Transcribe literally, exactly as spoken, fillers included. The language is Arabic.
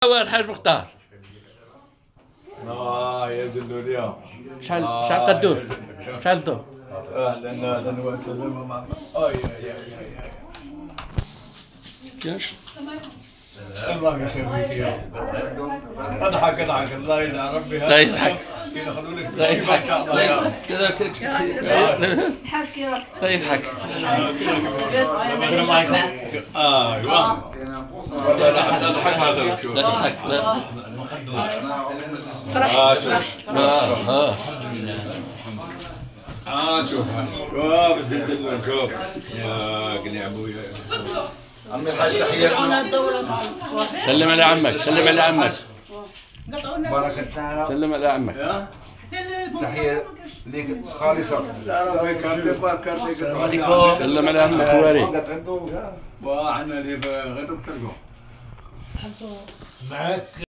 الحاج مختار اه يا دلوليا شحال شحال قدوه شحال الضو اهلا اهلا وسهلا معك. اي يا يا يا كاش الله يخليك يا اضحك اضحك الله يجعل ربي لا يضحك يدخلوا لك لا يضحك ان شاء الله لا يا يضحك كذا كذا لا يضحك شنو معك؟ ايوه والله لا حتى اضحك هذا لا شوف تضحك لا اه شوف اه اه اه شوف شوف الزلزال شوف يا قني ابويا عمي الحاج تحياتنا. سلم على عمك سلم على عمك بركة تعالى. سلم على عمك تحية ليك خالصة. السلام عليكم. سلم على عمك واري وعنا اللي غير بترجو معك